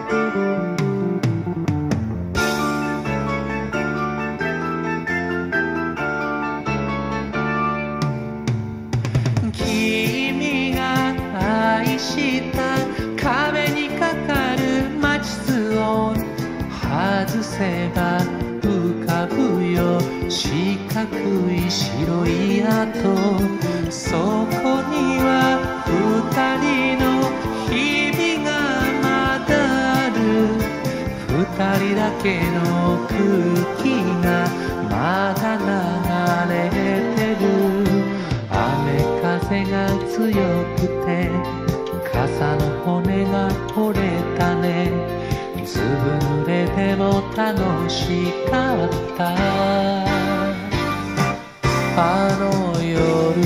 君が愛した壁にかかるマチスを外せば浮かぶよ四角い白い跡。そこには二人の日々がまだある。二人だけの空気がまだ流れてる。雨風が強くて傘の骨が折れたね。ずぶ濡れでも楽しかった。あの夜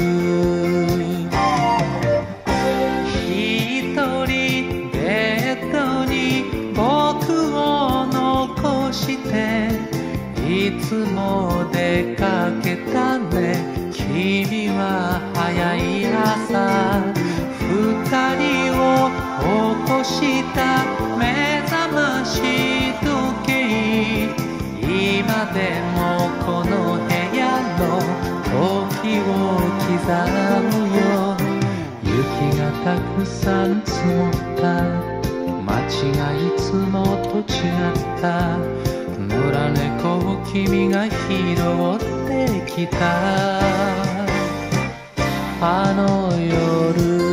一人ベッドに僕を残していつも出かけたね。君は早い朝二人を起こした目覚まし時計。今でもこの部屋の時を刻むよ。雪がたくさん積もった街がいつもと違った。野良猫を君が拾ってきた。あの夜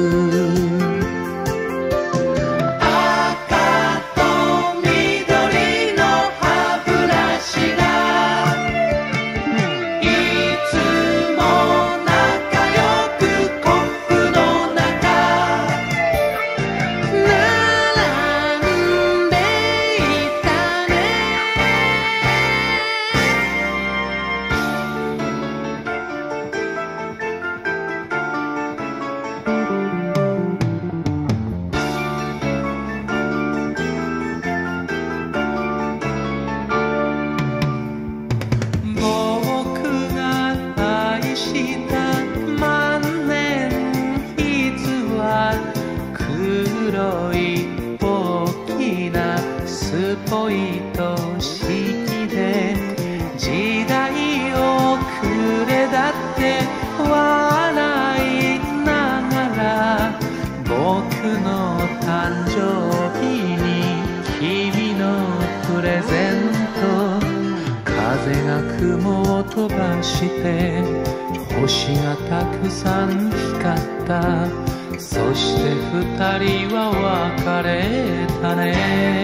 黒い大きなスポイト式で時代をくれだって笑いながら僕の誕生日に君のプレゼント。風が雲を飛ばして星がたくさん光った。そして二人は別れたね。